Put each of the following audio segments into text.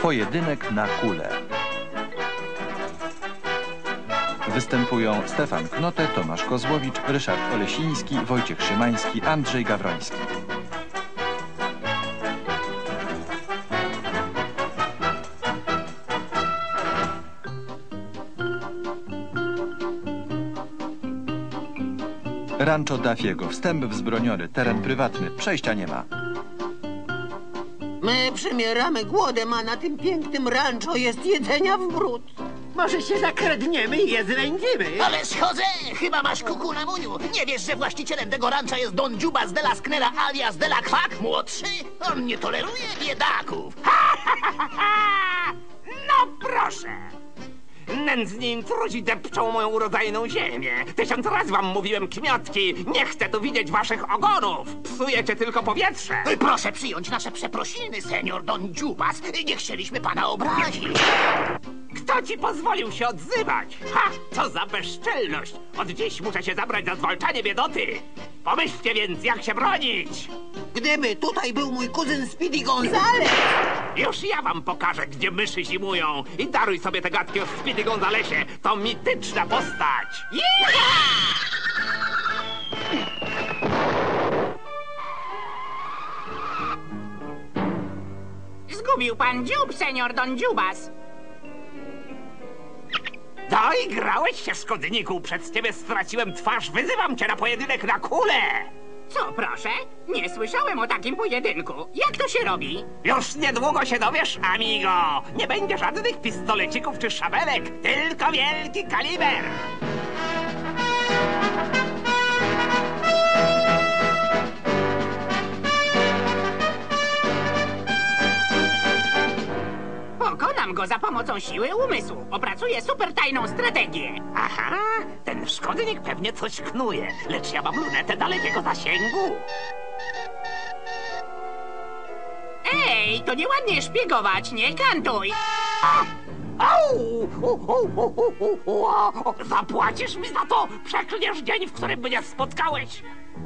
Pojedynek na kule. Występują Stefan Knote, Tomasz Kozłowicz, Ryszard Olesiński, Wojciech Szymański, Andrzej Gawroński. Rancho Duffiego. Wstęp wzbroniony, teren prywatny, przejścia nie ma. My przymieramy głodem, a na tym pięknym rancho jest jedzenia w bród. Może się zakradniemy i je zwędzimy? Ale schodzę! Chyba masz kuku na muniu. Nie wiesz, że właścicielem tego rancha jest Don Dziubas de la Sknera alias de la Kwak młodszy? On nie toleruje biedaków. No proszę! Nędzni intruzi depczą moją urodzajną ziemię. 1000 razy wam mówiłem, kmiotki, nie chcę tu widzieć waszych ogonów. Psujecie tylko powietrze. Proszę przyjąć nasze przeprosiny, senior Don Dziubas. Nie chcieliśmy pana obrazić. Kto ci pozwolił się odzywać? Ha! Co za bezczelność! Od dziś muszę się zabrać za zwalczanie biedoty. Pomyślcie więc, jak się bronić. Gdyby tutaj był mój kuzyn Speedy Gonzales. Już ja wam pokażę, gdzie myszy zimują. I daruj sobie te gadki o Speedy Gonzalesie. To mityczna postać. Zgubił pan dziób, senior Don Dziubas. Doigrałeś się, szkodniku. Przed ciebie straciłem twarz. Wyzywam cię na pojedynek na kulę. Co, proszę? Nie słyszałem o takim pojedynku. Jak to się robi? Już niedługo się dowiesz, amigo. Nie będzie żadnych pistolecików czy szabelek, tylko wielki kaliber. Pokonam go za pomocą siły umysłu. Opracuję supertajną strategię. Aha, ten szkodnik pewnie coś knuje, lecz ja mam lunetę dalekiego zasięgu. Ej, to nieładnie szpiegować, nie kantuj. Au! Zapłacisz mi za to! Przeklniesz dzień, w którym mnie spotkałeś!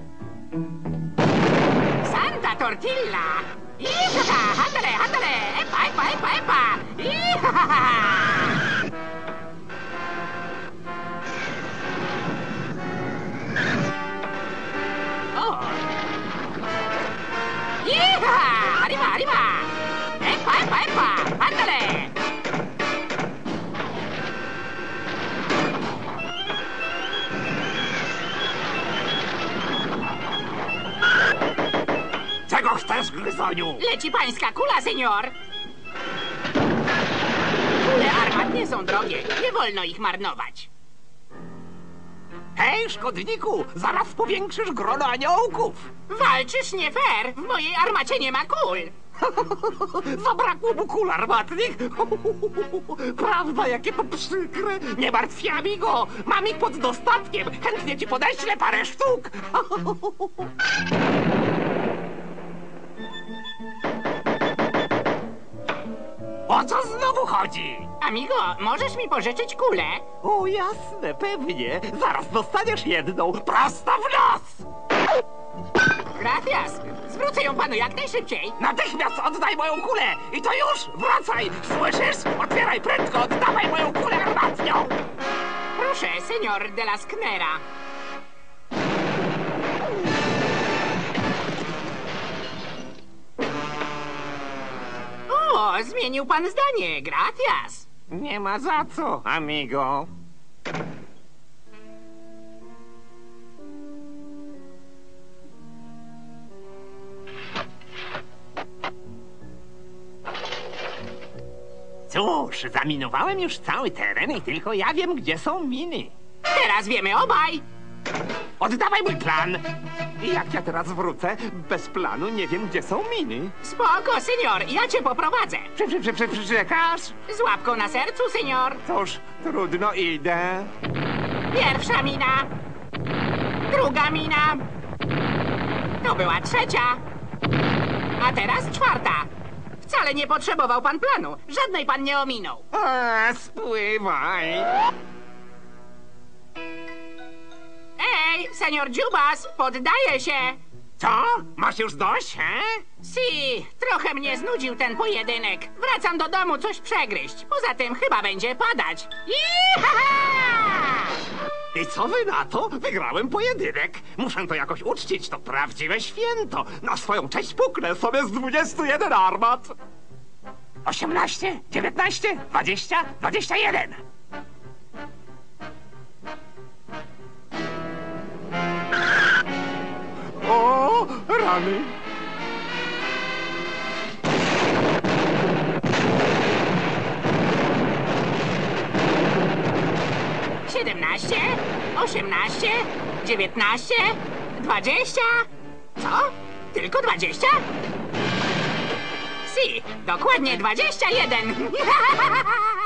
Santa Tortilla! Ihaha, handale, handale! Epa, epa, epa, epa! Ihaha! O! Ihaha! Arriba, arriba! Epa, epa, epa! Handale! Czego chcesz, gryzoniu? Leci pańska kula, senior! Kule armat nie są drogie, nie wolno ich marnować. Hej, szkodniku! Zaraz powiększysz grono aniołków! Walczysz nie fair, w mojej armacie nie ma kul. Zabrakło mu kul armatnych! Prawda, jakie to przykre! Nie martw się, amigo! Mam ich pod dostatkiem! Chętnie ci podeślę parę sztuk! O co znowu chodzi? Amigo, możesz mi pożyczyć kulę? O jasne, pewnie. Zaraz dostaniesz jedną prosto w nos. Gracias. Zwrócę ją panu jak najszybciej. Natychmiast oddaj moją kulę. I to już. Wracaj. Słyszysz? Otwieraj prędko. Oddawaj moją kulę armatnią. Proszę, senior de la Sknera. O, zmienił pan zdanie. Gracias. Nie ma za co, amigo. Cóż, zaminowałem już cały teren i tylko ja wiem, gdzie są miny. Teraz wiemy obaj. Oddawaj mój plan. I jak ja teraz wrócę, bez planu nie wiem, gdzie są miny. Spoko, senior, ja cię poprowadzę. Przeczekasz? Z łapką na sercu, senior. Cóż, trudno, idę. Pierwsza mina. Druga mina. To była trzecia. A teraz czwarta. Wcale nie potrzebował pan planu. Żadnej pan nie ominął. Spływaj. Ej, senior Dziubas, poddaję się. Co? Masz już dość, he? Si, trochę mnie znudził ten pojedynek. Wracam do domu coś przegryźć. Poza tym chyba będzie padać. Ihaha! I co wy na to? Wygrałem pojedynek. Muszę to jakoś uczcić, to prawdziwe święto. Na swoją cześć puknę sobie z 21 armat. 18, 19, 20, 21. O, rany. Siedemnaście, 18, 19, 20. Co? Tylko 20? Si, dokładnie 21.